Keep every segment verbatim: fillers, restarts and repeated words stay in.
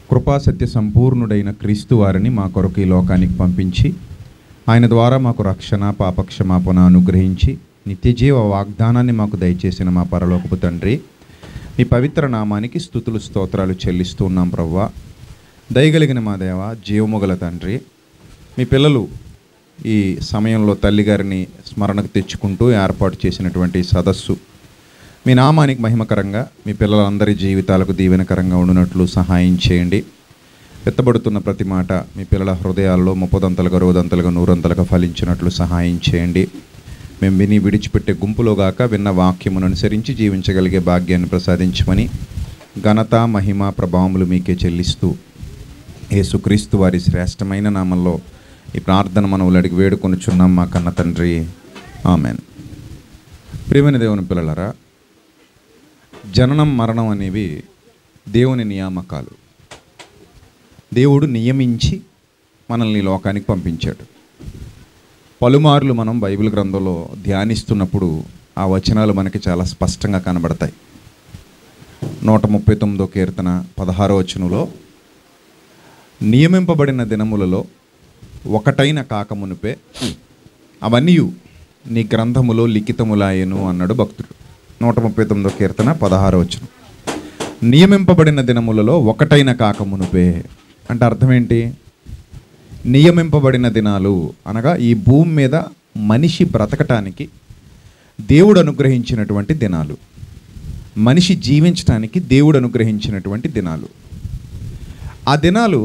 కృపాసత్య సంపూర్ణుడైన క్రీస్తు వారిని మా కొరకు ఈ లోకానికి పంపించి ఆయన ద్వారా మాకు రక్షణ పాపక్షమాపణ అనుగ్రహించి నిత్యజీవ వాగ్దానాన్ని మాకు దయచేసిన మా పరలోకపు తండ్రి, మీ పవిత్ర నామానికి స్తుతులు స్తోత్రాలు చెల్లిస్తూ ఉన్నాం ప్రభువా. దయగలిగిన మా దేవ, జీవముగల తండ్రి, మీ పిల్లలు ఈ సమయంలో తల్లిగారిని స్మరణకు తెచ్చుకుంటూ ఏర్పాటు చేసినటువంటి సదస్సు మీ నామానికి మహిమకరంగా, మీ పిల్లలందరి జీవితాలకు దీవెనకరంగా ఉండునట్లు సహాయం చేయండి. ఎత్తబడుతున్న ప్రతి మాట మీ పిల్లల హృదయాల్లో ముప్పదంతలుగా రోజంతలుగా నూరంతలుగా ఫలించినట్లు సహాయం చేయండి. మేము విని విడిచిపెట్టే గుంపులోగాక విన్న వాక్యమును అనుసరించి జీవించగలిగే భాగ్యాన్ని ప్రసాదించమని ఘనత మహిమ ప్రభావములు మీకే చెల్లిస్తూ యేసుక్రీస్తు వారి శ్రేష్టమైన నామంలో ఈ ప్రార్థన మనవులు అడిగి వేడుకొనుచున్నాం మా కన్న తండ్రి, ఆమెన్. ప్రియమైన దేవుని పిల్లలారా, జననం మరణం అనేవి దేవుని నియామకాలు. దేవుడు నియమించి మనల్ని లోకానికి పంపించాడు. పలుమార్లు మనం బైబిల్ గ్రంథంలో ధ్యానిస్తున్నప్పుడు ఆ వచనాలు మనకి చాలా స్పష్టంగా కనబడతాయి. నూట ముప్పై తొమ్మిదో కీర్తన పదహారో వచనంలో, నియమింపబడిన దినములలో ఒకటైన కాకమునుపే అవన్నీ నీ గ్రంథములో లిఖితములాయెను అన్నాడు భక్తుడు. నూట ముప్పై తొమ్మిదో కీర్తన పదహారో వచనం. నియమింపబడిన దినములలో ఒకటైన కాకమునుపే అంటే అర్థం ఏంటి? నియమింపబడిన దినాలు అనగా ఈ భూమి మీద మనిషి బ్రతకటానికి దేవుడు అనుగ్రహించినటువంటి దినాలు, మనిషి జీవించటానికి దేవుడు అనుగ్రహించినటువంటి దినాలు. ఆ దినాలు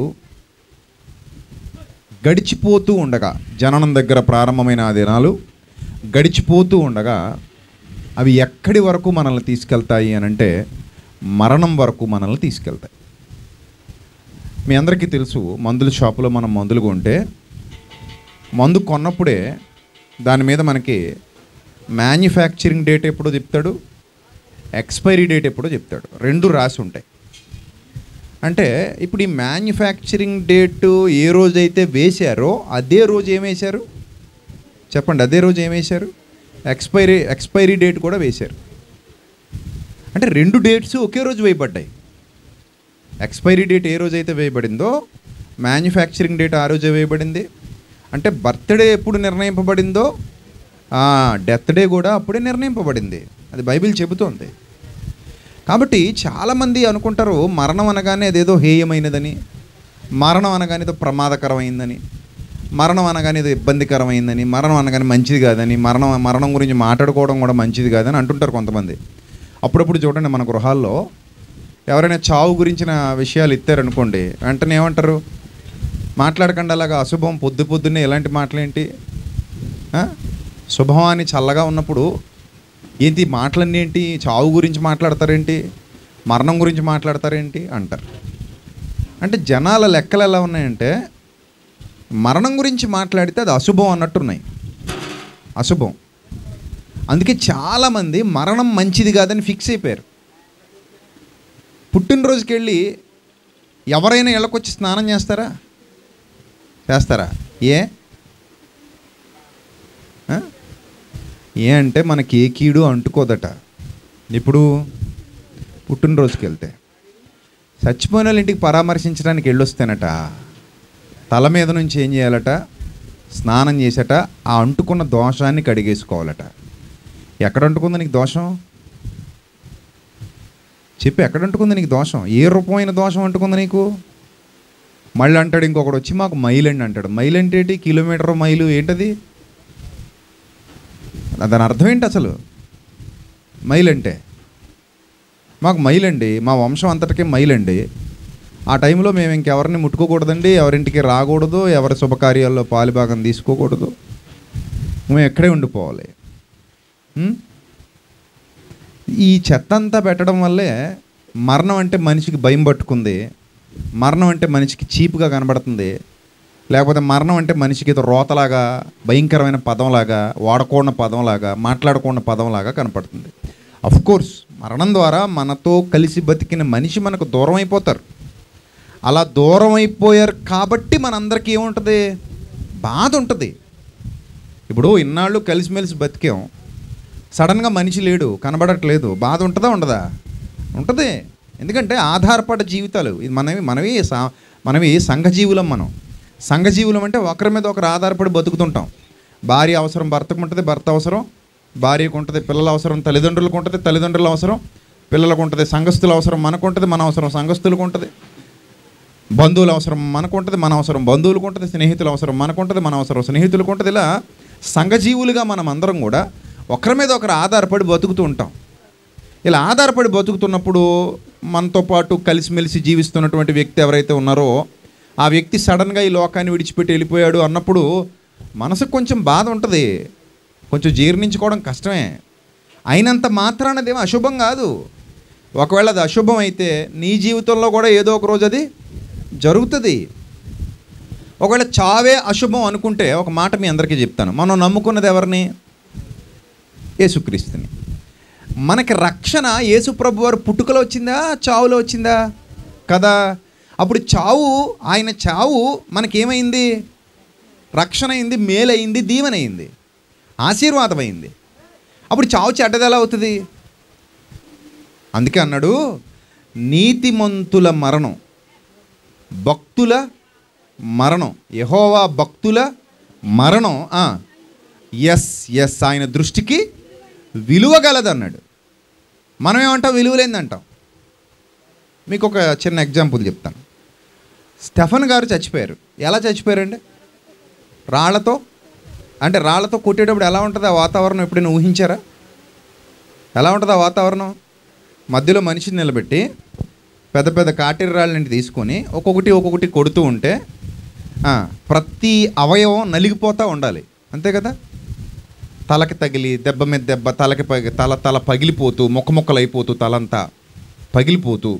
గడిచిపోతూ ఉండగా, జననం దగ్గర ప్రారంభమైన ఆ దినాలు గడిచిపోతూ ఉండగా అవి ఎక్కడి వరకు మనల్ని తీసుకెళ్తాయి అని అంటే మరణం వరకు మనల్ని తీసుకెళ్తాయి. మీ అందరికీ తెలుసు, మందుల షాపులో మనం మందులు కొంటే మందు కొన్నప్పుడే దాని మీద మనకి మ్యానుఫ్యాక్చరింగ్ డేట్ ఎప్పుడో చెప్తాడు, ఎక్స్పైరీ డేట్ ఎప్పుడో చెప్తాడు. రెండు రాసి ఉంటాయి. అంటే ఇప్పుడు ఈ మ్యానుఫ్యాక్చరింగ్ డేటు ఏ రోజైతే వేశారో అదే రోజు ఏం వేశారు చెప్పండి? అదే రోజు ఏం వేశారు? ఎక్స్పైరీ ఎక్స్పైరీ డేట్ కూడా వేశారు. అంటే రెండు డేట్స్ ఒకే రోజు వేయబడ్డాయి. ఎక్స్పైరీ డేట్ ఏ రోజైతే వేయబడిందో మ్యానుఫ్యాక్చరింగ్ డేట్ ఆ రోజే వేయబడింది. అంటే బర్త్డే ఎప్పుడు నిర్ణయింపబడిందో డెత్ డే కూడా అప్పుడే నిర్ణయింపబడింది. అది బైబిల్ చెబుతోంది. కాబట్టి చాలామంది అనుకుంటారు మరణం అనగానే అదేదో హేయమైనదని, మరణం అనగానే ఏదో ప్రమాదకరమైందని, మరణం అనగానే ఏదో ఇబ్బందికరమైందని, మరణం అనగానే మంచిది కాదని, మరణం మరణం గురించి మాట్లాడుకోవడం కూడా మంచిది కాదని అంటుంటారు కొంతమంది. అప్పుడప్పుడు చూడండి, మన గృహాల్లో ఎవరైనా చావు గురించిన విషయాలు ఇస్తారనుకోండి, వెంటనే ఏమంటారు? మాట్లాడకండి అలాగా, అశుభం, పొద్దు పొద్దున్నే ఇలాంటి మాటలేంటి? శుభం అని చల్లగా ఉన్నప్పుడు ఏంటి మాటలన్నీ ఏంటి? చావు గురించి మాట్లాడతారేంటి, మరణం గురించి మాట్లాడతారేంటి అంటారు. అంటే జనాల లెక్కలు ఎలా ఉన్నాయంటే మరణం గురించి మాట్లాడితే అది అశుభం అన్నట్టున్నాయి, అశుభం. అందుకే చాలామంది మరణం మంచిది కాదని ఫిక్స్ అయిపోయారు. పుట్టినరోజుకి వెళ్ళి ఎవరైనా ఇళ్ళకొచ్చి స్నానం చేస్తారా? చేస్తారా? ఏ ఏ అంటే మనకి ఏ కీడు అంటుకోదట. ఇప్పుడు పుట్టినరోజుకి వెళ్తే చచ్చిపోయిన వాళ్ళ ఇంటికి పరామర్శించడానికి వెళ్ళొస్తేనట తల మీద నుంచి ఏం చేయాలట? స్నానం చేసేట ఆ అంటుకున్న దోషాన్ని కడిగేసుకోవాలట. ఎక్కడ అంటుకుంది నీకు దోషం? చెప్పి, ఎక్కడ అంటుకుంది నీకు దోషం? ఏ రూపమైన దోషం అంటుకుంది నీకు? మళ్ళీ అంటాడు ఇంకొకడు వచ్చి, మాకు మైల్ అండి అంటాడు. మైల్ అంటే ఏంటి? కిలోమీటర్ మైలు ఏంటది? దాని అర్థం ఏంటి అసలు? మైల్ అంటే మాకు మైల్ అండి, మా వంశం అంతటికీ మైల్ అండి. ఆ టైంలో మేము ఇంకెవరిని ముట్టుకోకూడదండి, ఎవరింటికి రాకూడదు, ఎవరి శుభకార్యాల్లో పాలుభాగం తీసుకోకూడదు, మేము ఎక్కడే ఉండిపోవాలి. ఈ చెత్త అంతా పెట్టడం వల్లే మరణం అంటే మనిషికి భయం పట్టుకుంది, మరణం అంటే మనిషికి చీప్గా కనబడుతుంది, లేకపోతే మరణం అంటే మనిషికి ఏదో రోతలాగా, భయంకరమైన పదంలాగా, వాడకూడని పదంలాగా, మాట్లాడకూడని పదంలాగా కనపడుతుంది. అఫ్కోర్స్ మరణం ద్వారా మనతో కలిసి బతికిన మనిషి మనకు దూరం అయిపోతారు. అలా దూరం అయిపోయారు కాబట్టి మనందరికీ ఏముంటుంది? బాధ ఉంటుంది. ఇప్పుడు ఇన్నాళ్ళు కలిసిమెలిసి బతికాం, సడన్గా మనిషి లేడు, కనబడట్లేదు, బాధ ఉంటుందా ఉండదా? ఉంటుంది. ఎందుకంటే ఆధారపడ్డ జీవితాలు ఇది మనవి మనవి మనవి సంఘజీవులం. మనం సంఘజీవులం అంటే ఒకరి మీద ఒకరు ఆధారపడి బతుకుతుంటాం. భార్య అవసరం భర్తకు ఉంటుంది, భర్త అవసరం భార్యకు ఉంటుంది, పిల్లల అవసరం తల్లిదండ్రులకు ఉంటుంది, తల్లిదండ్రుల అవసరం పిల్లలకు ఉంటుంది, సంఘస్థుల అవసరం మనకు ఉంటుంది, మన అవసరం సంఘస్థులకు ఉంటుంది, బంధువుల అవసరం మనకు ఉంటుంది, మన అవసరం బంధువులకు ఉంటుంది, స్నేహితుల అవసరం మనకు ఉంటుంది, మన అవసరం స్నేహితులకు ఉంటుంది. ఇలా సంఘజీవులుగా మనం అందరం కూడా ఒకరి మీద ఒకరు ఆధారపడి బతుకుతూ ఉంటాం. ఇలా ఆధారపడి బతుకుతున్నప్పుడు మనతో పాటు కలిసిమెలిసి జీవిస్తున్నటువంటి వ్యక్తి ఎవరైతే ఉన్నారో ఆ వ్యక్తి సడన్గా ఈ లోకాన్ని విడిచిపెట్టి వెళ్ళిపోయాడు అన్నప్పుడు మనసుకు కొంచెం బాధ ఉంటుంది, కొంచెం జీర్ణించుకోవడం కష్టమే. అయినంత మాత్రాన అదేమో అశుభం కాదు. ఒకవేళ అది అశుభం అయితే నీ జీవితంలో కూడా ఏదో ఒక రోజు అది జరుగుతుంది. ఒకవేళ చావే అశుభం అనుకుంటే ఒక మాట మీ అందరికీ చెప్తాను. మనం నమ్ముకున్నది ఎవరిని? యేసుక్రీస్తుని. మనకి రక్షణ యేసుప్రభు వారు పుట్టుకలో వచ్చిందా, చావులో వచ్చిందా? కదా. అప్పుడు చావు, ఆయన చావు మనకేమైంది? రక్షణ అయింది, మేలైంది, దీవెనైంది, ఆశీర్వాదమైంది. అప్పుడు చావు చెడ్డది ఎలా అవుతుంది? అందుకే అన్నాడు, నీతిమంతుల మరణం భక్తుల మరణం, యెహోవా భక్తుల మరణం ఎస్ ఎస్ ఆయన దృష్టికి విలువ గలదన్నాడు. మనం ఏమంటాం? విలువలేందంటాం. మీకు ఒక చిన్న ఎగ్జాంపుల్ చెప్తాను. స్టెఫన్ గారు చచ్చిపోయారు. ఎలా చచ్చిపోయారండి? రాళ్లతో. అంటే రాళ్లతో కొట్టేటప్పుడు ఎలా ఉంటుంది ఆ వాతావరణం? ఎప్పుడైనా ఊహించారా? ఎలా ఉంటుంది ఆ వాతావరణం? మధ్యలో మనిషిని నిలబెట్టి పెద్ద పెద్ద కాటేరి రాళ్ళని తీసుకొని ఒక్కొక్కటి ఒక్కొక్కటి కొడుతూ ఉంటే ప్రతి అవయవం నలిగిపోతూ ఉండాలి, అంతే కదా. తలకి తగిలి దెబ్బ మీద దెబ్బ, తలకి పగి తల తల పగిలిపోతూ మొక్క మొక్కలు అయిపోతూ తలంతా పగిలిపోతూ,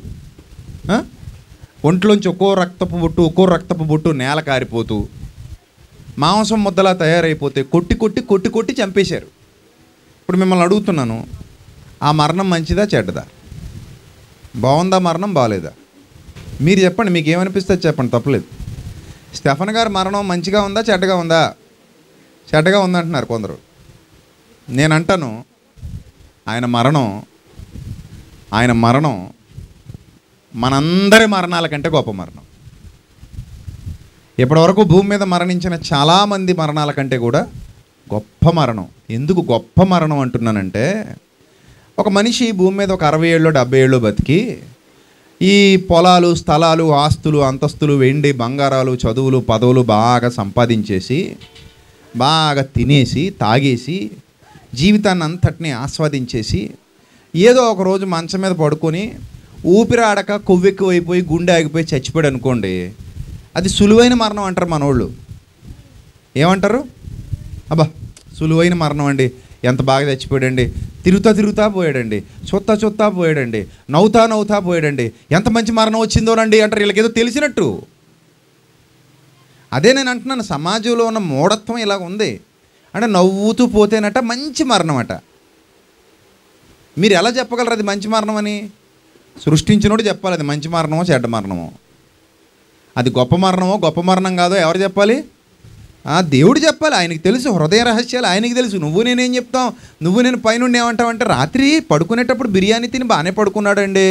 ఒంట్లోంచి ఒక్కో రక్తపు బొట్టు ఒక్కో రక్తపు బొట్టు నేల కారిపోతూ మాంసం ముద్దలా తయారైపోతే కొట్టి కొట్టి కొట్టి కొట్టి చంపేశారు. ఇప్పుడు మిమ్మల్ని అడుగుతున్నాను, ఆ మరణం మంచిదా చెడ్డదా? బాగుందా మరణం, బాగాలేదా? మీరు చెప్పండి, మీకు ఏమనిపిస్తే చెప్పండి, తప్పలేదు. స్టెఫన్ గారి మరణం మంచిగా ఉందా చెడ్డగా ఉందా? చెడ్డగా ఉందంటున్నారు కొందరు. నేను అంటాను, ఆయన మరణం ఆయన మరణం మనందరి మరణాల కంటే గొప్ప మరణం. ఇప్పటివరకు భూమి మీద మరణించిన చాలామంది మరణాల కంటే కూడా గొప్ప మరణం. ఎందుకు గొప్ప మరణం అంటున్నానంటే, ఒక మనిషి భూమి మీద ఒక అరవై ఏళ్ళు డెబ్బై ఏళ్ళు బతికి ఈ పొలాలు స్థలాలు ఆస్తులు అంతస్తులు వెండి బంగారాలు చదువులు పదవులు బాగా సంపాదించేసి బాగా తినేసి తాగేసి జీవితాన్ని అంతటినీ ఆస్వాదించేసి ఏదో ఒక రోజు మంచం మీద పడుకొని ఊపిరాడక కొవ్వెక్కువైపోయి గుండె ఆగిపోయి చచ్చిపోయాడు అనుకోండి, అది సులువైన మరణం అంటారు మనోళ్ళు. ఏమంటారు? అబ్బా సులువైన మరణం అండి, ఎంత బాగా చచ్చిపోయాడండి, తిరుగుతా తిరుగుతా పోయాడండి, చూత్తా చూత్తా పోయాడండి, నవ్వుతా నవ్వుతా పోయాడండి, ఎంత మంచి మరణం వచ్చిందోనండి అంటారు. వీళ్ళకి ఏదో తెలిసినట్టు. అదే నేను అంటున్నాను, సమాజంలో ఉన్న మూఢత్వం ఇలా ఉంది. అంటే నవ్వుతూ పోతేనట మంచి మరణం అట. మీరు ఎలా చెప్పగలరు అది మంచి మరణం అని? సృష్టించినోడు చెప్పాలి అది మంచి మరణమో చెడ్డ మరణమో. అది గొప్ప మరణమో గొప్ప మరణం కాదో ఎవరు చెప్పాలి? దేవుడు చెప్పాలి. ఆయనకి తెలుసు హృదయ రహస్యాలు, ఆయనకి తెలుసు. నువ్వు నేనేం చెప్తాం? నువ్వు నేను పైనుండి ఏమంటావంటే, రాత్రి పడుకునేటప్పుడు బిర్యానీ తిని బాగానే పడుకున్నాడండి,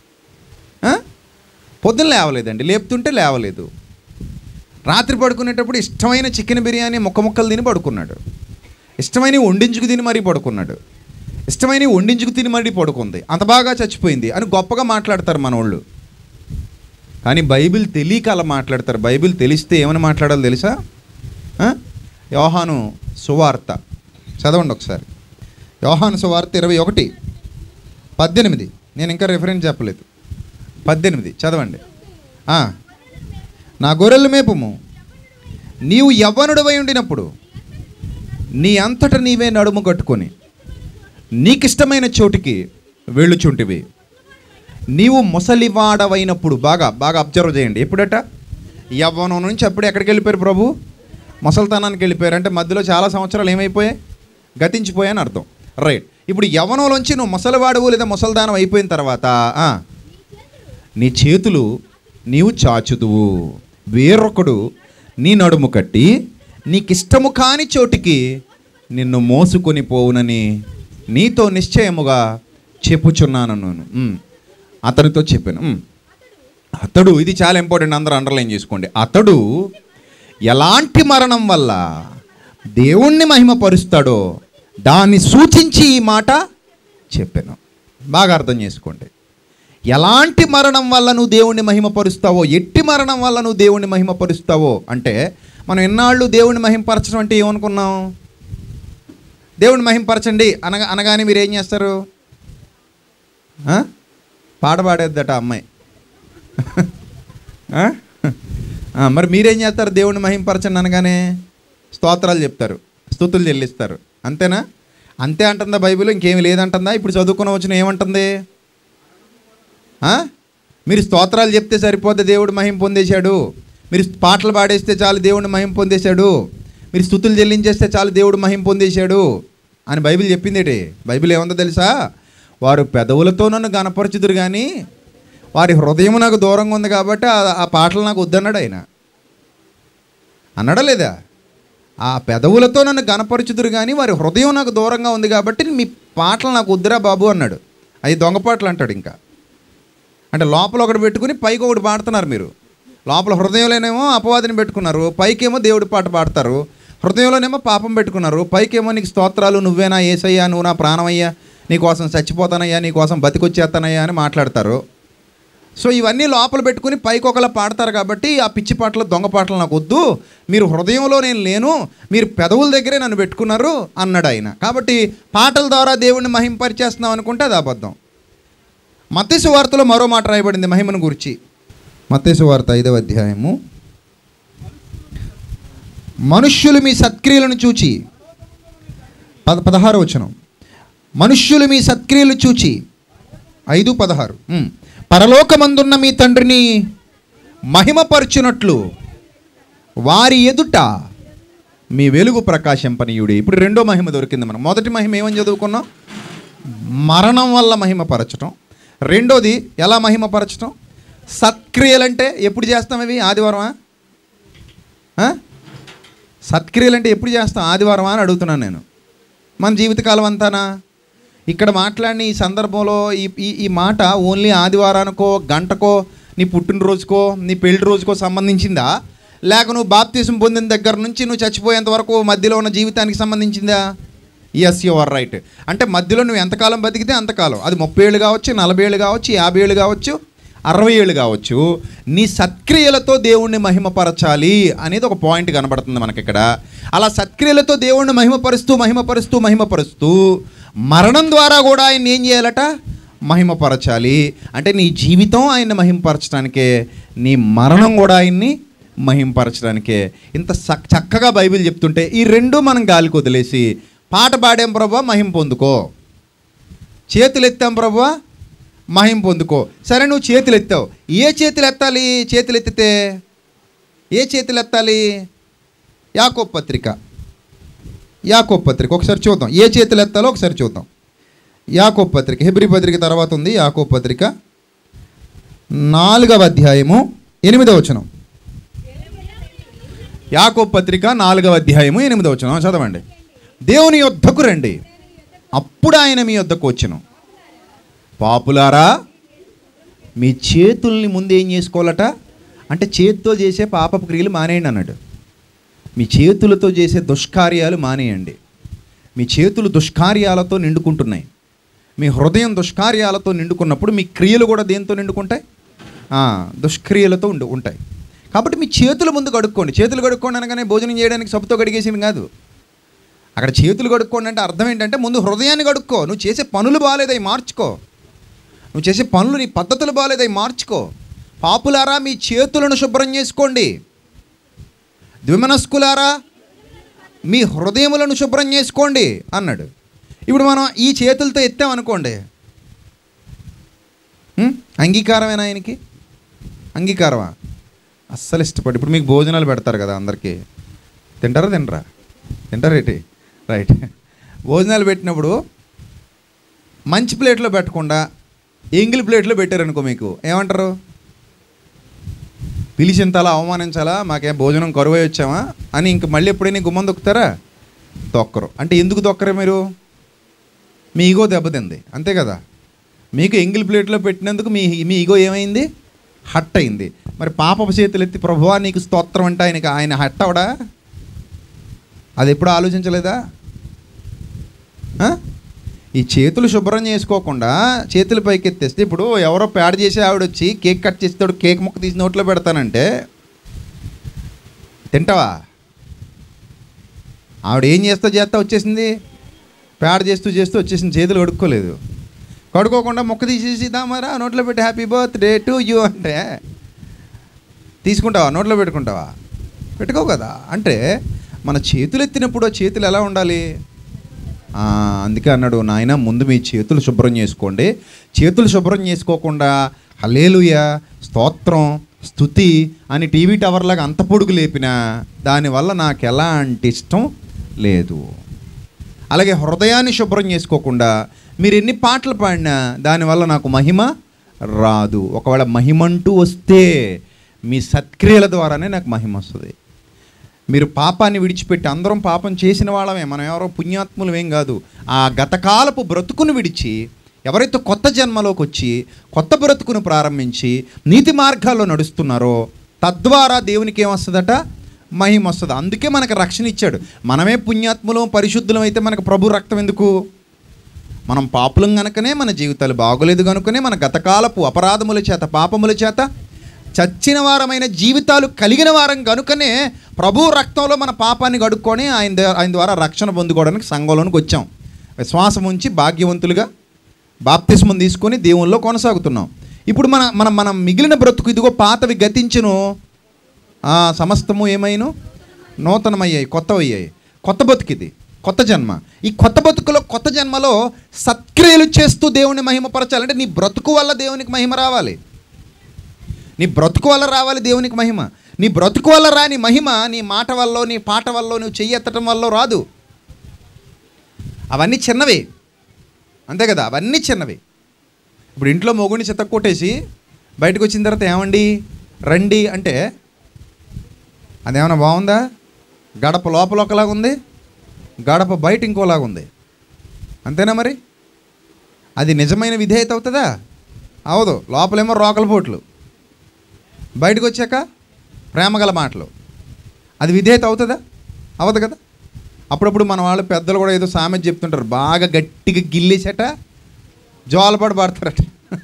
పొద్దున్న లేవలేదండి, లేపుతుంటే లేవలేదు. రాత్రి పడుకునేటప్పుడు ఇష్టమైన చికెన్ బిర్యానీ ముక్క ముక్కలు తిని పడుకున్నాడు, ఇష్టమైన వండించుకు తిని మరీ పడుకున్నాడు, ఇష్టమైన వండించుకు తిని మరీ పడుకుంది, అంత బాగా చచ్చిపోయింది అని గొప్పగా మాట్లాడతారు మనోళ్ళు. కానీ బైబిల్ తెలియక అలా మాట్లాడతారు. బైబిల్ తెలిస్తే ఏమని మాట్లాడాలో తెలుసా? యోహాను సువార్త చదవండి ఒకసారి. యోహాను సువార్త ఇరవై ఒకటి పద్దెనిమిది. నేను ఇంకా రిఫరెన్స్ చెప్పలేదు. పద్దెనిమిది చదవండి. నా గొర్రెల మేపుము, నీవు యవ్వనుడవై ఉండినప్పుడు నీ అంతట నీవే నడుము కట్టుకొని నీకిష్టమైన చోటికి వెళ్ళుచుంటివి. నీవు ముసలివాడవైనప్పుడు, బాగా బాగా అబ్జర్వ్ చేయండి. ఎప్పుడట? యవ్వనం నుంచి అప్పుడు ఎక్కడికి వెళ్ళిపోయారు ప్రభు? ముసలితనానికి వెళ్ళిపోయారు. అంటే మధ్యలో చాలా సంవత్సరాలు ఏమైపోయాయి? గతించిపోయాయని అర్థం. రైట్. ఇప్పుడు యవ్వనంలోంచి నువ్వు ముసలివాడవు లేదా ముసలిదానం అయిపోయిన తర్వాత నీ చేతులు నీవు చాచుదువు, వేరొకడు నీ నడుము కట్టి నీకిష్టము కాని చోటికి నిన్ను మోసుకొని పోవునని నీతో నిశ్చయముగా చెప్పుచున్నాను. అతనితో చెప్పాను. "ఉమ్, అతడు", ఇది చాలా ఇంపార్టెంట్, అందరూ అండర్లైన్ చేసుకోండి. అతడు ఎలాంటి మరణం వల్ల దేవుణ్ణి మహిమపరుస్తాడో దాన్ని సూచించి ఈ మాట చెప్పాను. బాగా అర్థం చేసుకోండి. ఎలాంటి మరణం వల్ల నువ్వు దేవుణ్ణి మహిమపరుస్తావో, ఎట్టి మరణం వల్ల నువ్వు దేవుణ్ణి మహిమపరుస్తావో అంటే, మనం ఎన్నాళ్ళు దేవుణ్ణి మహిమపరచడం అంటే ఏమనుకున్నాం? దేవుణ్ణి మహిమపరచండి అనగా అనగానే మీరు ఏం చేస్తారు? పాట పాడేద్దట అమ్మాయి. మరి మీరేం చేస్తారు? దేవుణ్ణి మహిమపరచండి అనగానే స్తోత్రాలు చెప్తారు, స్తుతులు చెల్లిస్తారు. అంతేనా? అంతే అంటుందా బైబిల్? ఇంకేమి లేదంటుందా? ఇప్పుడు చదువుకున్న వచ్చిన ఏమంటుంది? మీరు స్తోత్రాలు చెప్తే సరిపోతే దేవుడు మహిమ పొందేశాడు, మీరు పాటలు పాడేస్తే చాలు దేవుడిని మహిమ పొందేశాడు, మీరు స్తుతులు చెల్లించేస్తే చాలు దేవుడు మహిమ పొందేశాడు అని బైబిల్ చెప్పిందేటి. బైబిల్ ఏముందో తెలుసా? వారు పెదవులతో నన్ను గణపరచుదురు కానీ వారి హృదయం నాకు దూరంగా ఉంది కాబట్టి ఆ పాటలు నాకు వద్దన్నాడు ఆయన. అన్నాడా లేదా? ఆ పెదవులతో నన్ను గణపరచుదురు కానీ వారి హృదయం నాకు దూరంగా ఉంది కాబట్టి మీ పాటలు నాకు వద్దురా బాబు అన్నాడు. అవి దొంగ పాటలు అంటాడు. ఇంకా అంటే లోపల ఒకటి పెట్టుకుని పైకి ఒకటి పాడుతున్నారు మీరు. లోపల హృదయంలోనేమో అపవాదిని పెట్టుకున్నారు, పైకేమో దేవుడి పాట పాడతారు. హృదయంలోనేమో పాపం పెట్టుకున్నారు, పైకేమో నీకు స్తోత్రాలు, నువ్వేనా యేసయ్యా, నువ్వు నా ప్రాణమయ్యా, నీకోసం చచ్చిపోతానయ్యా, నీకోసం బతికొచ్చేస్తానయ్యా అని మాట్లాడతారు. సో ఇవన్నీ లోపల పెట్టుకుని పైకి ఒకలా పాడతారు. కాబట్టి ఆ పిచ్చి పాటలు, దొంగ పాటలు నాకు వద్దు, మీరు హృదయంలో నేను లేను, మీరు పెదవుల దగ్గరే నన్ను పెట్టుకున్నారు అన్నాడు ఆయన. కాబట్టి పాటల ద్వారా దేవుణ్ణి మహింపరిచేస్తున్నాం అనుకుంటే అది అబద్ధం. మత్తయి సువార్తలో మరో మాట రాయబడింది మహిమను గురించి. మత్తయి సువార్త ఐదవ అధ్యాయము, మనుష్యులు మీ సత్క్రియలను చూచి, పద పదహారు వచనం, మనుష్యులు మీ సత్క్రియలు చూచి, ఐదు పదహారు, పరలోకమందున్న మీ తండ్రిని మహిమపరచునట్లు వారి ఎదుట మీ వెలుగు ప్రకాశింపనీయుడి. ఇప్పుడు రెండో మహిమ దొరికింది మనం. మొదటి మహిమ ఏమని చదువుకున్నాం? మరణం వల్ల మహిమపరచటం. రెండోది ఎలా మహిమపరచటం? సత్క్రియలంటే ఎప్పుడు చేస్తాం అవి? ఆదివారమా? సత్క్రియలంటే ఎప్పుడు చేస్తాం? ఆదివారమా అని అడుగుతున్నాను నేను. మన జీవితకాలం అంతానా? ఇక్కడ మాట్లాడిన ఈ సందర్భంలో ఈ ఈ మాట ఓన్లీ ఆదివారానికో, గంటకో, నీ పుట్టినరోజుకో, నీ పెళ్లి రోజుకో సంబంధించిందా? లేక నువ్వు బాప్తిసం పొందిన దగ్గర నుంచి నువ్వు చచ్చిపోయేంత వరకు మధ్యలో ఉన్న జీవితానికి సంబంధించిందా? Yes, you are right. అంటే మధ్యలో నువ్వు ఎంతకాలం బతికితే అంతకాలం, అది ముప్పై ఏళ్ళు కావచ్చు, నలభై ఏళ్ళు కావచ్చు, యాభై ఏళ్ళు కావచ్చు, అరవై ఏళ్ళు కావచ్చు, నీ సత్క్రియలతో దేవుణ్ణి మహిమపరచాలి అనేది ఒక పాయింట్ కనబడుతుంది మనకి ఇక్కడ. అలా సత్క్రియలతో దేవుణ్ణి మహిమపరుస్తూ మహిమపరుస్తూ మహిమపరుస్తూ మరణం ద్వారా కూడా ఆయన ఏం చేయాలట? మహిమపరచాలి. అంటే నీ జీవితం ఆయన్ని మహిమపరచడానికే, నీ మరణం కూడా ఆయన్ని మహిమపరచడానికే. ఇంత చక్కగా బైబిల్ చెప్తుంటే ఈ రెండు మనం గాలికి వదిలేసి పాట పాడాం ప్రభువా మహిమ పొందుకో, చేతులు ఎత్తాం ప్రభువా మహిమ పొందుకో. సరే, నువ్వు చేతులు ఎత్తావు, ఏ చేతులు ఎత్తాలి? చేతులు ఎత్తితే ఏ చేతులు ఎత్తాలి? యాకోబు పత్రిక, యాకోబు పత్రిక ఒకసారి చూద్దాం. ఏ చేతులు ఎత్తాలో ఒకసారి చూద్దాం. యాకోబు పత్రిక, హెబ్రీ పత్రిక తర్వాత ఉంది యాకోబు పత్రిక, నాలుగవ అధ్యాయము ఎనిమిదవ వచనం. యాకోబు పత్రిక నాలుగవ అధ్యాయము ఎనిమిదవ వచనం చదవండి. దేవుని యొద్దకు రండి, అప్పుడు ఆయన మీ యొద్దకు వచ్చును. పాపులారా, మీ చేతుల్ని ముందు ఏం చేసుకోవాలట? అంటే చేతితో చేసే పాపపు క్రియలు మానేయండి అన్నాడు. మీ చేతులతో చేసే దుష్కార్యాలు మానేయండి. మీ చేతులు దుష్కార్యాలతో నిండుకుంటున్నాయి, మీ హృదయం దుష్కార్యాలతో నిండుకున్నప్పుడు మీ క్రియలు కూడా దేంతో నిండుకుంటాయి? దుష్క్రియలతో ఉండు ఉంటాయి. కాబట్టి మీ చేతుల ముందు కడుక్కోండి. చేతులు కడుక్కోండి అనగానే భోజనం చేయడానికి సబ్బుతో కడిగేసింది కాదు. అక్కడ చేతులు కడుక్కోండి అంటే అర్థం ఏంటంటే ముందు హృదయాన్ని కడుక్కో. నువ్వు చేసే పనులు బాగాలేదవి మార్చుకో, నువ్వు చేసే పనులు, నీ పద్ధతులు బాగాలేదవి మార్చుకో. పాపులారా, మీ చేతులను శుభ్రం చేసుకోండి. ద్విమనస్కులారా, మీ హృదయములను శుభ్రం చేసుకోండి అన్నాడు. ఇప్పుడు మనం ఈ చేతులతో ఎత్తామనుకోండి, అంగీకారమేనా ఆయనకి? అంగీకారమా? అస్సలు ఇష్టపడి. ఇప్పుడు మీకు భోజనాలు పెడతారు కదా, అందరికీ తింటారా తినరా? తింటారేటి? రైట్. భోజనాలు పెట్టినప్పుడు మంచి ప్లేట్లో పెట్టకుండా ఎంగిలి ప్లేట్లో పెట్టారనుకో, మీకు ఏమంటారు? పిలిచింతలా అవమానించాలా, మాకేం భోజనం కరువై వచ్చామా అని ఇంక మళ్ళీ ఎప్పుడైనా గుమ్మం దొక్కుతారా? తొక్కరు. అంటే ఎందుకు తొక్కరు? మీరు మీ ఈగో దెబ్బతింది, అంతే కదా. మీకు ఎంగిల్ ప్లేట్లో పెట్టినందుకు మీ మీ ఈగో ఏమైంది? హట్ అయింది. మరి పాపపు చేతులు ఎత్తి ప్రభువా నీకు స్తోత్రం అంటే ఆయనకి ఆయన హట్ అవడా? అది ఎప్పుడు ఆలోచించలేదా? ఈ చేతులు శుభ్రం చేసుకోకుండా చేతులు పైకి ఎత్తేస్తే, ఇప్పుడు ఎవరో పేడ చేసి ఆవిడ వచ్చి కేక్ కట్ చేస్తాడు, కేక్ ముక్క తీసి నోట్లో పెడతానంటే తింటావా? ఆవిడ ఏం చేస్తా చేస్తా వచ్చేసింది, పేడ చేస్తూ చేస్తూ వచ్చేసింది, చేతులు కడుక్కోలేదు. కడుక్కోకుండా ముక్క తీసేసి దామరా నోట్లో పెట్టి హ్యాపీ బర్త్డే టు యూ అంటే తీసుకుంటావా? నోట్లో పెట్టుకుంటావా? పెట్టుకోవు కదా. అంటే మన చేతులు ఎత్తినప్పుడు చేతులు ఎలా ఉండాలి? అందుకే అన్నాడు, నాయన ముందు మీ చేతులు శుభ్రం చేసుకోండి. చేతులు శుభ్రం చేసుకోకుండా హల్లెలూయా, స్తోత్రం, స్తుతి అని టీవీ టవర్లాగా అంత పొడుగు లేపినా దానివల్ల నాకు ఎలాంటి ఇష్టం లేదు. అలాగే హృదయాన్ని శుభ్రం చేసుకోకుండా మీరు ఎన్ని పాటలు పాడినా దానివల్ల నాకు మహిమ రాదు. ఒకవేళ మహిమంటూ వస్తే మీ సత్క్రియల ద్వారానే నాకు మహిమ వస్తుంది. మీరు పాపాన్ని విడిచిపెట్టి, అందరం పాపం చేసిన వాళ్ళమే, మనం ఎవరో పుణ్యాత్ములమేం కాదు. ఆ గతకాలపు బ్రతుకును విడిచి ఎవరైతే కొత్త జన్మలోకి వచ్చి కొత్త బ్రతుకును ప్రారంభించి నీతి మార్గాల్లో నడుస్తున్నారో తద్వారా దేవునికి ఏమొస్తుందట? మహిమ వస్తుంది. అందుకే మనకు రక్షణ ఇచ్చాడు. మనమే పుణ్యాత్ములం పరిశుద్ధులం అయితే మనకు ప్రభు రక్తం ఎందుకు? మనం పాపులం కనుకనే మన జీవితాలు బాగోలేదు కనుకనే మన గతకాలపు అపరాధముల చేత పాపముల చేత చచ్చిన వారమైన జీవితాలు కలిగిన వారం కనుకనే ప్రభు రక్తంలో మన పాపాన్ని కడుక్కొని ఆయన ఆయన ద్వారా రక్షణ పొందుకోవడానికి సంఘంలోనికి వచ్చాం. విశ్వాసం ఉంచి భాగ్యవంతులుగా బాప్తిస్మం తీసుకొని దేవుల్లో కొనసాగుతున్నాం. ఇప్పుడు మన మనం మనం మిగిలిన బ్రతుకు ఇదిగో పాతవి గతించును, సమస్తము ఏమైను నూతనమయ్యాయి, కొత్తవయ్యాయి. కొత్త బతుకిది, కొత్త జన్మ. ఈ కొత్త బతుకులో కొత్త జన్మలో సత్క్రియలు చేస్తూ దేవుని మహిమపరచాలంటే నీ బ్రతుకు వల్ల దేవునికి మహిమ రావాలి. నీ బ్రతుకు వల్ల రావాలి దేవునికి మహిమ. నీ బ్రతుకు వల్ల రాని మహిమ నీ మాట వల్ల, నీ పాట వల్ల, నువ్వు చెయ్యి ఎత్తడం వల్ల రాదు. అవన్నీ చిన్నవి, అంతే కదా, అవన్నీ చిన్నవి. ఇప్పుడు ఇంట్లో మొగుడిని చెత్త కొట్టేసి బయటకు వచ్చిన తర్వాత ఏమండి రండి అంటే అదేమన్నా బాగుందా? గడప లోపల ఒకలాగా ఉంది, గడప బయట ఇంకోలాగా ఉంది, అంతేనా? మరి అది నిజమైన విధేయత అవుతుందా? అవదు. లోపలేమో రోకల పోట్లు, బయటకు వచ్చాక ప్రేమగల మాటలు. అది విధేయత అవుతుందా? అవదు కదా. అప్పుడప్పుడు మన వాళ్ళు పెద్దలు కూడా ఏదో సామెత చెప్తుంటారు, బాగా గట్టిగా గిల్లేసట జోలపాటు పాడతారట.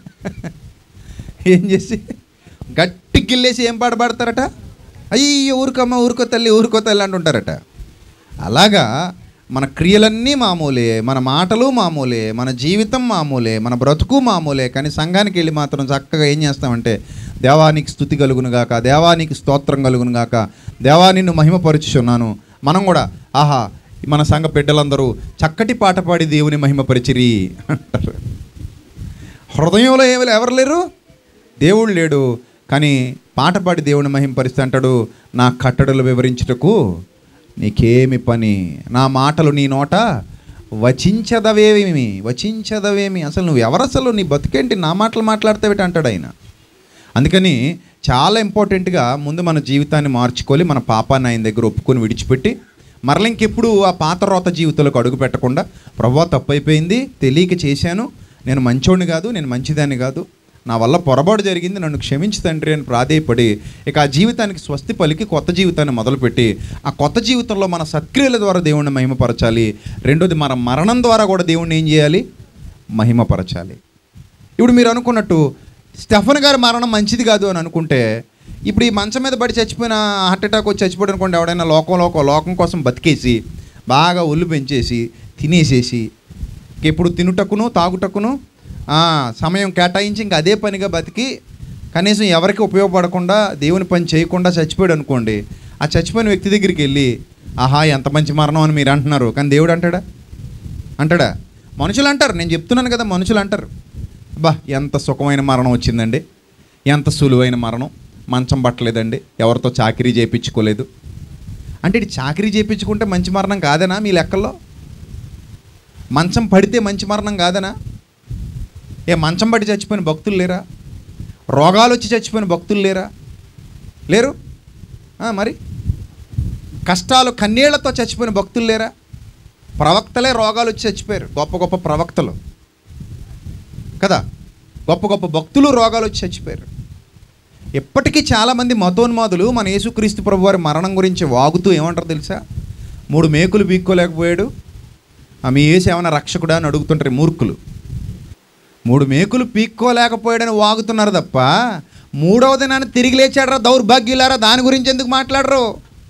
ఏం చేసి గట్టి గిల్లేసి ఏం పాట పాడతారట? అయ్యో ఊరుకమ్మ, ఊరుకో తల్లి, ఊరుకో తల్లి అంటుంటారట. అలాగా మన క్రియలన్నీ మామూలే, మన మాటలు మామూలే, మన జీవితం మామూలే, మన బ్రతుకు మామూలే. కానీ సంఘానికి వెళ్ళి మాత్రం చక్కగా ఏం చేస్తామంటే దేవానికి స్తుతి కలుగును గాక, దేవానికి స్తోత్రం కలుగును గాక, దేవా నిన్ను మహిమపరుచుచున్నాను. మనం కూడా ఆహా మన సంఘ బిడ్డలందరూ చక్కటి పాట పాడి దేవుని మహిమపరిచిరి అంటారు. హృదయంలో ఏమి ఎవరు లేరు? దేవుడు లేడు. కానీ పాట పాడి దేవుని మహిమపరిస్తే అంటాడు, నా కట్టడలు వివరించుటకు నీకేమి పని, నా మాటలు నీ నోట వచించదవేమి వచించదవేమి అసలు నువ్వు ఎవరు, అసలు నీ బతుకేంటి, నా మాటలు మాట్లాడతావేటి అంటాడు ఆయన. అందుకని చాలా ఇంపార్టెంట్గా ముందు మన జీవితాన్ని మార్చుకోవాలి. మన పాపాన్ని ఆయన దగ్గర ఒప్పుకొని విడిచిపెట్టి మరల ఇంకెప్పుడు ఆ పాత రోత జీవితంలోకి అడుగు పెట్టకుండా, ప్రభువా తప్పైపోయింది, తెలియక చేశాను, నేను మంచోడిని కాదు, నేను మంచిదాన్ని కాదు, నా వల్ల పొరపాటు జరిగింది, నన్ను క్షమించు తండ్రి అని ప్రాధేయపడి ఇక ఆ జీవితానికి స్వస్తి పలికి కొత్త జీవితాన్ని మొదలుపెట్టి ఆ కొత్త జీవితంలో మన సత్క్రియల ద్వారా దేవుణ్ణి మహిమపరచాలి. రెండోది మన మరణం ద్వారా కూడా దేవుణ్ణి ఏం చేయాలి? మహిమపరచాలి. ఇప్పుడు మీరు అనుకున్నట్టు స్టెఫన్ గారి మరణం మంచిది కాదు అని అనుకుంటే, ఇప్పుడు ఈ మంచం మీద పడి చచ్చిపోయిన, హార్ట్ అటాక్ వచ్చి చచ్చిపోయాడు అనుకోండి, ఎవడైనా లోకం లోకం లోకం కోసం బతికేసి బాగా ఒళ్ళు పెంచేసి తినేసేసి ఎప్పుడు తినుటకును తాగుటకును సమయం కేటాయించి ఇంకా అదే పనిగా బతికి కనీసం ఎవరికి ఉపయోగపడకుండా దేవుని పని చేయకుండా చచ్చిపోయాడు అనుకోండి, ఆ చచ్చిపోయిన వ్యక్తి దగ్గరికి వెళ్ళి ఆహా ఎంత మంచి మరణం అని మీరు అంటున్నారు, కానీ దేవుడు అంటాడా? అంటాడా? మనుషులు అంటారు, నేను చెప్తున్నాను కదా, మనుషులు అంటారు, బా ఎంత సుఖమైన మరణం వచ్చిందండి, ఎంత సులువైన మరణం, మంచం పట్టలేదండి, ఎవరితో చాకరీ చేయించుకోలేదు అంటే ఇది చాకరీ చేయించుకుంటే మంచి మరణం కాదనా మీ లెక్కల్లో? మంచం పడితే మంచి మరణం కాదనా? ఏ మంచం పడి చచ్చిపోయిన భక్తులు లేరా? రోగాలు వచ్చి చచ్చిపోయిన భక్తులు లేరా? లేరు. మరి కష్టాలు కన్నీళ్లతో చచ్చిపోయిన భక్తులు లేరా? ప్రవక్తలే రోగాలు వచ్చి చచ్చిపోయారు, గొప్ప గొప్ప ప్రవక్తలు. కదా. గొప్ప గొప్ప భక్తులు రోగాలు వచ్చి చచ్చిపోయారు. ఇప్పటికీ చాలామంది మతోన్మాదులు మన యేసుక్రీస్తు ప్రభు వారి మరణం గురించి వాగుతూ ఏమంటారు తెలుసా? మూడు మేకులు పీక్కోలేకపోయాడు, ఆమె యేసు ఏమైనా రక్షకుడా అని అడుగుతుంటారు మూర్ఖులు. మూడు మేకులు పీక్కోలేకపోయాడని వాగుతున్నారు తప్ప మూడవ దినాన్ని తిరిగి లేచాడరా దౌర్భాగ్యులారా దాని గురించి ఎందుకు మాట్లాడరు?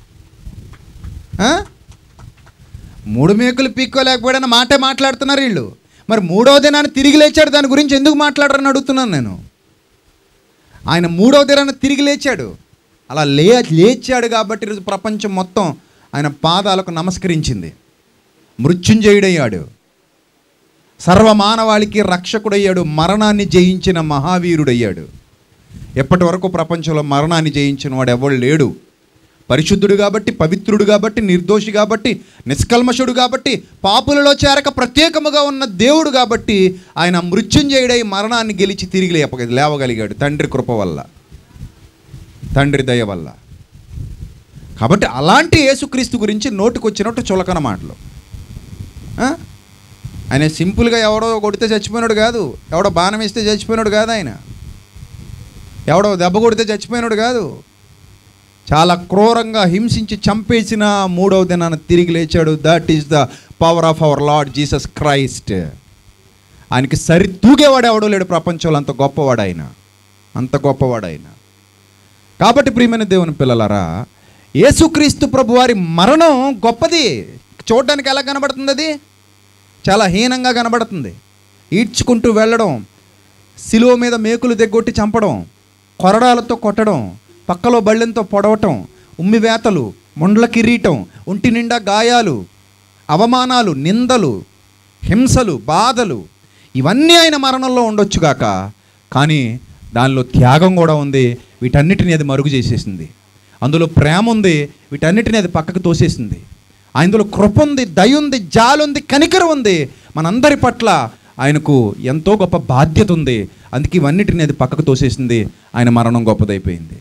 మూడు మేకులు పీక్కోలేకపోయాడని మాటే మాట్లాడుతున్నారు వీళ్ళు. మరి మూడవ దినాన్ని తిరిగి లేచాడు దాని గురించి ఎందుకు మాట్లాడరని అడుగుతున్నాను నేను. ఆయన మూడవ దినాన్ని తిరిగి లేచాడు. అలా లే లేచాడు కాబట్టి ఈరోజు ప్రపంచం మొత్తం ఆయన పాదాలకు నమస్కరించింది. మృత్యుంజయుడయ్యాడు, సర్వమానవాళికి రక్షకుడయ్యాడు, మరణాన్ని జయించిన మహావీరుడయ్యాడు. ఎప్పటి వరకు ప్రపంచంలో మరణాన్ని జయించిన వాడు ఎవడు లేడు. పరిశుద్ధుడు కాబట్టి, పవిత్రుడు కాబట్టి, నిర్దోషి కాబట్టి, నిష్కల్మషుడు కాబట్టి, పాపులలో చేరక ప్రత్యేకముగా ఉన్న దేవుడు కాబట్టి ఆయన మృత్యుంజయుడై మరణాన్ని గెలిచి తిరిగి లేప లేవగలిగాడు తండ్రి కృప వల్ల, తండ్రి దయ వల్ల. కాబట్టి అలాంటి యేసుక్రీస్తు గురించి నోటికొచ్చినట్టు చులకన మాటలు. ఆయన సింపుల్గా ఎవడో కొడితే చచ్చిపోయినాడు కాదు, ఎవడో బాణం వేస్తే చచ్చిపోయినాడు కాదు, ఆయన ఎవడో దెబ్బ కొడితే చచ్చిపోయినాడు కాదు. చాలా క్రూరంగా హింసించి చంపేసిన మూడవ దినాన తిరిగి లేచాడు. That is the power of our Lord Jesus Christ. ఆయనకి సరి తూగేవాడు ఎవడో లేడు ప్రపంచంలో, అంత గొప్పవాడు ఆయన, అంత గొప్పవాడు ఆయన. కాబట్టి ప్రియమైన దేవుని పిల్లలారా, యేసుక్రీస్తు ప్రభు వారి మరణం గొప్పది. చూడడానికి ఎలా కనబడుతుంది? అది చాలా హీనంగా కనబడుతుంది. ఈడ్చుకుంటూ వెళ్ళడం, సిలువ మీద మేకులు దిగ్గొట్టి చంపడం, కొరడాలతో కొట్టడం, పక్కలో బళ్ళెంతో పొడవటం, ఉమ్మివేతలు, ముండ్ల కిరీటం, ఒంటి నిండా గాయాలు, అవమానాలు, నిందలు, హింసలు, బాధలు, ఇవన్నీ ఆయన మరణంలో ఉండొచ్చుగాక, కానీ దానిలో త్యాగం కూడా ఉంది. వీటన్నిటిని అది మరుగు చేసేసింది. అందులో ప్రేమ ఉంది, వీటన్నిటిని అది పక్కకు తోసేసింది. అందులో కృప ఉంది, దయ ఉంది, జాలి ఉంది, కనికరం ఉంది. మనందరి పట్ల ఆయనకు ఎంతో గొప్ప బాధ్యత ఉంది. అందుకే ఇవన్నిటిని అది పక్కకు తోసేసింది. ఆయన మరణం గొప్పదైపోయింది.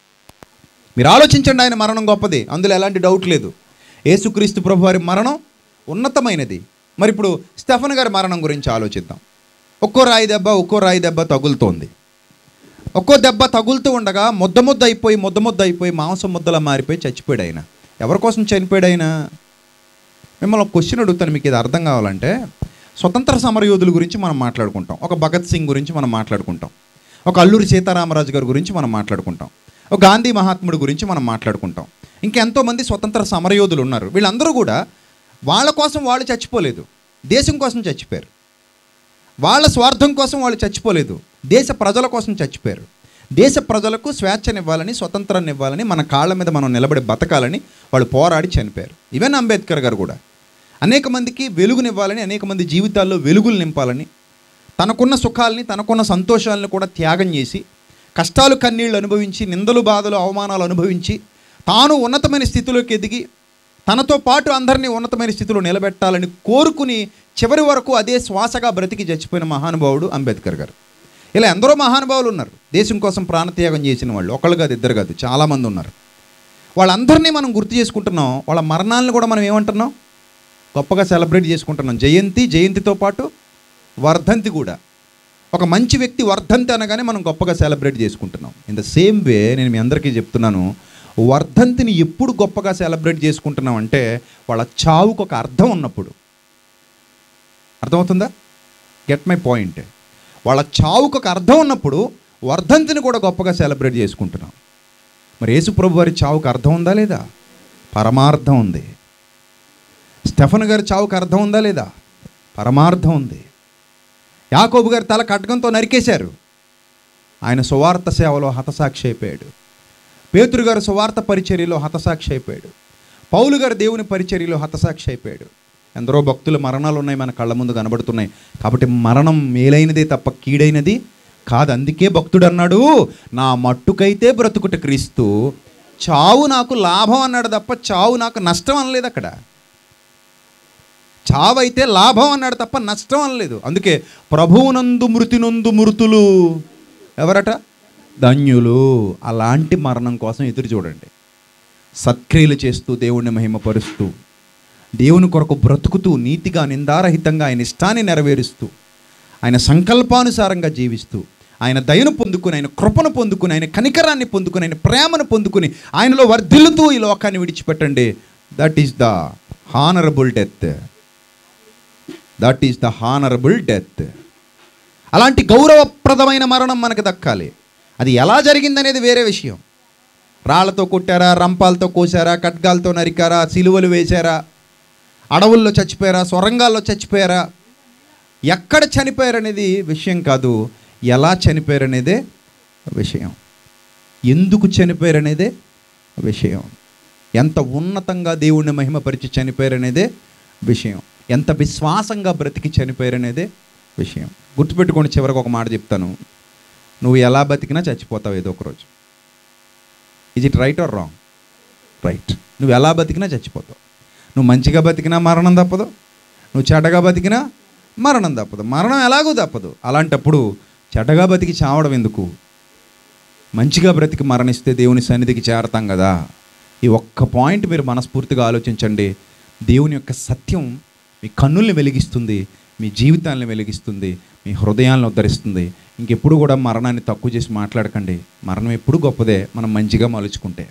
మీరు ఆలోచించండి, ఆయన మరణం గొప్పది, అందులో ఎలాంటి డౌట్ లేదు. యేసుక్రీస్తు ప్రభు వారి మరణం ఉన్నతమైనది. మరి ఇప్పుడు స్టెఫన్ గారి మరణం గురించి ఆలోచిద్దాం. ఒక్కో రాయి దెబ్బ ఒక్కో రాయి దెబ్బ తగులుతోంది. ఒక్కో దెబ్బ తగులుతూ ఉండగా ముద్ద ముద్ద అయిపోయి ముద్ద ముద్ద అయిపోయి మాంసం ముద్దలా మారిపోయి చచ్చిపోయాడు ఆయన. ఎవరి కోసం చనిపోయాడు ఆయన? మిమ్మల్ని ఒక క్వశ్చన్ అడుగుతాను, మీకు ఇది అర్థం కావాలంటే. స్వతంత్ర సమరయోధుల గురించి మనం మాట్లాడుకుంటాం, ఒక భగత్ సింగ్ గురించి మనం మాట్లాడుకుంటాం, ఒక అల్లూరి సీతారామరాజు గారి గురించి మనం మాట్లాడుకుంటాం, ఒక గాంధీ మహాత్ముడి గురించి మనం మాట్లాడుకుంటాం. ఇంకెంతోమంది స్వతంత్ర సమరయోధులు ఉన్నారు. వీళ్ళందరూ కూడా వాళ్ళ కోసం వాళ్ళు చచ్చిపోలేదు, దేశం కోసం చచ్చిపోయారు. వాళ్ళ స్వార్థం కోసం వాళ్ళు చచ్చిపోలేదు, దేశ ప్రజల కోసం చచ్చిపోయారు. దేశ ప్రజలకు స్వేచ్ఛనివ్వాలని, స్వతంత్రాన్ని ఇవ్వాలని, మన కాళ్ళ మీద మనం నిలబడి బతకాలని వాళ్ళు పోరాడి చనిపోయారు. ఈవెన్ అంబేద్కర్ గారు కూడా అనేక మందికి వెలుగునివ్వాలని, అనేక మంది జీవితాల్లో వెలుగులు నింపాలని, తనకున్న సుఖాలని, తనకున్న సంతోషాలను కూడా త్యాగం చేసి, కష్టాలు కన్నీళ్ళు అనుభవించి, నిందలు బాధలు అవమానాలు అనుభవించి, తాను ఉన్నతమైన స్థితిలోకి ఎదిగి తనతో పాటు అందరినీ ఉన్నతమైన స్థితిలో నిలబెట్టాలని కోరుకుని చివరి వరకు అదే శ్వాసగా బ్రతికి చచ్చిపోయిన మహానుభావుడు అంబేద్కర్ గారు. ఇలా ఎందరో మహానుభావులు ఉన్నారు దేశం కోసం ప్రాణత్యాగం చేసిన వాళ్ళు. ఒకళ్ళు కాదు, ఇద్దరు కాదు, చాలామంది ఉన్నారు. వాళ్ళందరినీ మనం గుర్తు చేసుకుంటున్నాం. వాళ్ళ మరణాలను కూడా మనం ఏమంటున్నాం? గొప్పగా సెలబ్రేట్ చేసుకుంటున్నాం. జయంతి, జయంతితో పాటు వర్ధంతి కూడా. ఒక మంచి వ్యక్తి వర్ధంతి అనగానే మనం గొప్పగా సెలబ్రేట్ చేసుకుంటున్నాం. ఇన్ ద సేమ్ వే నేను మీ అందరికీ చెప్తున్నాను, వర్ధంతిని ఎప్పుడు గొప్పగా సెలబ్రేట్ చేసుకుంటున్నాం అంటే వాళ్ళ చావుకు ఒక అర్థం ఉన్నప్పుడు. అర్థమవుతుందా? Get my point. వాళ్ళ చావుకు ఒక అర్థం ఉన్నప్పుడు వర్ధంతిని కూడా గొప్పగా సెలబ్రేట్ చేసుకుంటున్నాం. మరి యేసుప్రభు వారి చావుకు అర్థం ఉందా లేదా? పరమార్థం ఉంది. స్టెఫన్ గారి చావుకు అర్థం ఉందా లేదా? పరమార్థం ఉంది. యాకోబు గారి తల ఖడ్గంతో నరికేశారు, ఆయన సువార్త సేవలో హతసాక్షి అయిపోయాడు. పేతురు గారు సువార్త పరిచర్యలో హతసాక్షి అయిపోయాడు. పౌలు గారు దేవుని పరిచర్యలో హతసాక్షి అయిపోయాడు. ఎందరో భక్తుల మరణాలు ఉన్నాయి, మన కళ్ళ ముందు కనబడుతున్నాయి. కాబట్టి మరణం మేలైనదే తప్ప కీడైనది కాదు. అందుకే భక్తుడు అన్నాడు, నా మట్టుకైతే బ్రతుకుట క్రీస్తు, చావు నాకు లాభం అన్నాడు తప్ప చావు నాకు నష్టం అనలేదు. అక్కడ చావు అయితే లాభం అన్నాడు తప్ప నష్టం అనలేదు. అందుకే ప్రభువునందు మృతినందు మృతులు ఎవరట? ధన్యులు. అలాంటి మరణం కోసం ఎదురు చూడండి. సత్క్రియలు చేస్తూ, దేవుణ్ణి మహిమపరుస్తూ, దేవుని కొరకు బ్రతుకుతూ, నీతిగా నిందారహితంగా ఆయన ఇష్టాన్ని నెరవేరుస్తూ, ఆయన సంకల్పానుసారంగా జీవిస్తూ ఆయన దయను పొందుకుని, ఆయన కృపను పొందుకుని, ఆయన కనికరాన్ని పొందుకుని, ఆయన ప్రేమను పొందుకుని ఆయనలో వర్ధిల్లుతూ ఈ లోకాన్ని విడిచిపెట్టండి. That is the honourable death. That is the honourable death. అలాంటి గౌరవప్రదమైన మరణం మనకు దక్కాలి. అది ఎలా జరిగిందనేది వేరే విషయం. రాళ్లతో కొట్టారా, రంపాలతో కోసారా, ఖడ్గాలతో నరికారా, సిలువలు వేశారా, అడవుల్లో చచ్చిపోయారా, సొరంగాల్లో చచ్చిపోయారా, ఎక్కడ చనిపోయారనేది విషయం కాదు, ఎలా చనిపోయారనేదే విషయం. ఎందుకు చనిపోయారనేదే విషయం. ఎంత ఉన్నతంగా దేవుణ్ణి మహిమపరిచి చనిపోయారనేదే విషయం. ఎంత విశ్వాసంగా బ్రతికి చనిపోయారనేదే విషయం. గుర్తుపెట్టుకోండి, చివరికి ఒక మాట చెప్తాను. నువ్వు ఎలా బతికినా చచ్చిపోతావు ఏదో ఒక రోజు. Is it right or wrong? Right. నువ్వు ఎలా బతికినా చచ్చిపోతావు. నువ్వు మంచిగా బతికినా మరణం తప్పదు, నువ్వు చెడ్డగా బతికినా మరణం తప్పదు. మరణం ఎలాగూ తప్పదు. అలాంటప్పుడు చెడ్డగా బతికి చావడం ఎందుకు? మంచిగా బ్రతికి మరణిస్తే దేవుని సన్నిధికి చేరతాం కదా. ఈ ఒక్క పాయింట్ మీరు మనస్ఫూర్తిగా ఆలోచించండి. దేవుని యొక్క సత్యం మీ కన్నుల్ని వెలిగిస్తుంది, మీ జీవితాలను వెలిగిస్తుంది, మీ హృదయాలను ఉద్ధరిస్తుంది. ఇంకెప్పుడు కూడా మరణాన్ని తక్కువ చేసి మాట్లాడకండి. మరణం ఎప్పుడు గొప్పదే మనం మంచిగా మలుచుకుంటే.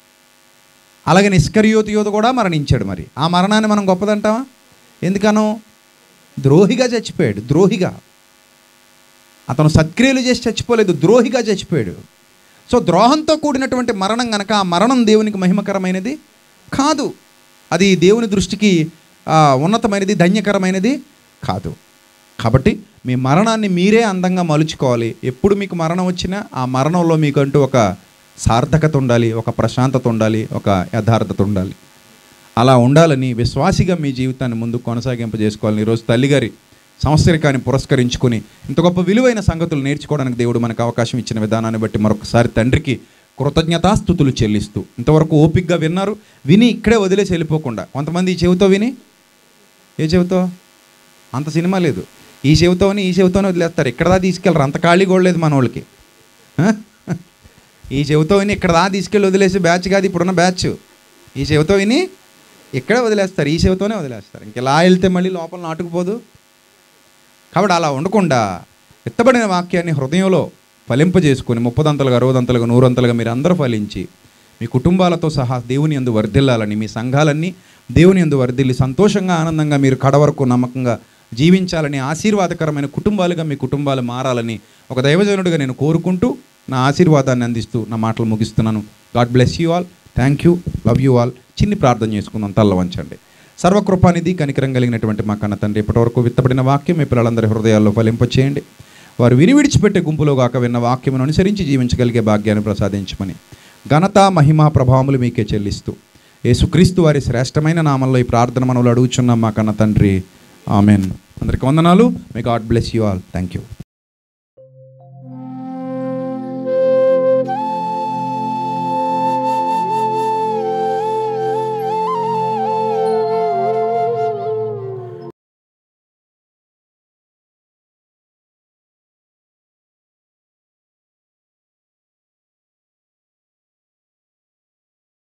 అలాగే ఇస్కరియోతు యోధ కూడా మరణించాడు. మరి ఆ మరణాన్ని మనం గొప్పదంటావా? ఎందుకనో ద్రోహిగా చచ్చిపోయాడు. ద్రోహిగా. అతను సత్క్రియలు చేసి చచ్చిపోలేదు, ద్రోహిగా చచ్చిపోయాడు. సో ద్రోహంతో కూడినటువంటి మరణం కనుక ఆ మరణం దేవునికి మహిమకరమైనది కాదు. అది దేవుని దృష్టికి ఉన్నతమైనది, ధన్యకరమైనది కాదు. కాబట్టి మీ మరణాన్ని మీరే అందంగా మలుచుకోవాలి. ఎప్పుడు మీకు మరణం వచ్చినా ఆ మరణంలో మీకంటూ ఒక సార్థకత ఉండాలి, ఒక ప్రశాంతత ఉండాలి, ఒక యథార్థత ఉండాలి. అలా ఉండాలని విశ్వాసిగా మీ జీవితాన్ని ముందుకు కొనసాగింపు చేసుకోవాలని ఈరోజు తల్లిగారి సంవత్సరికాన్ని పురస్కరించుకొని ఇంత గొప్ప విలువైన సంగతులు నేర్చుకోవడానికి దేవుడు మనకు అవకాశం ఇచ్చిన విధానాన్ని బట్టి మరొకసారి తండ్రికి కృతజ్ఞతాస్తుతులు చెల్లిస్తూ, ఇంతవరకు ఓపికగా విన్నారు, విని ఇక్కడే వదిలేసి వెళ్ళిపోకుండా. కొంతమంది ఈ చెవితో విని, ఏ చెవితో అంత సినిమా లేదు, ఈ చెవితోని ఈ చెవితోనే వదిలేస్తారు. ఇక్కడ దా తీసుకెళ్ళరు, అంత ఖాళీ కూడా లేదు మన వాళ్ళకి. ఈ చెవితో విని ఇక్కడ దా తీసుకెళ్ళి వదిలేసి బ్యాచ్ కాదు ఇప్పుడున్న బ్యాచ్. ఈ చెవితో విని ఇక్కడే వదిలేస్తారు, ఈ చెవితోనే వదిలేస్తారు. ఇంకెలా వెళ్తే మళ్ళీ లోపల నాటుకుపోదు. కాబట్టి అలా ఉండకుండా ఎత్తబడిన వాక్యాన్ని హృదయంలో ఫలింపజేసుకొని ముప్పదంతలుగా, అరవదంతలుగా, నూరంతలుగా మీరు అందరూ ఫలించి మీ కుటుంబాలతో సహా దేవుని యందు వర్ధిల్లాలని, మీ సంఘాలన్నీ దేవుని యందు వర్ధిల్లి సంతోషంగా, ఆనందంగా మీరు కడవరకు నమ్మకంగా జీవించాలని, ఆశీర్వాదకరమైన కుటుంబాలుగా మీ కుటుంబాలు మారాలని ఒక దైవజనుడిగా నేను కోరుకుంటూ నా ఆశీర్వాదాన్ని అందిస్తూ నా మాటలు ముగిస్తున్నాను. God bless you all. Thank you. Love you all. చిన్ని ప్రార్థన చేసుకుందాం. తల్ల వంచండి. సర్వకృపానిధి కనికరం కలిగినటువంటి మా కన్న తండ్రి, ఇప్పటివరకు విత్తబడిన వాక్యం మీ పిల్లలందరి హృదయాల్లో ఫలింపచేయండి. వారు విని విడిచిపెట్టే గుంపులో గాక విన్న వాక్యమును అనుసరించి జీవించగలిగే భాగ్యాన్ని ప్రసాదించమని ఘనత, మహిమ, ప్రభావములు మీకే చెల్లిస్తూ యేసుక్రీస్తు వారి శ్రేష్టమైన నామంలో ఈ ప్రార్థన మనవులు అడుగుచున్నాం మా కన్న తండ్రి. ఆమెన్. అందరికీ వందనాలు. May God bless you all. Thank you.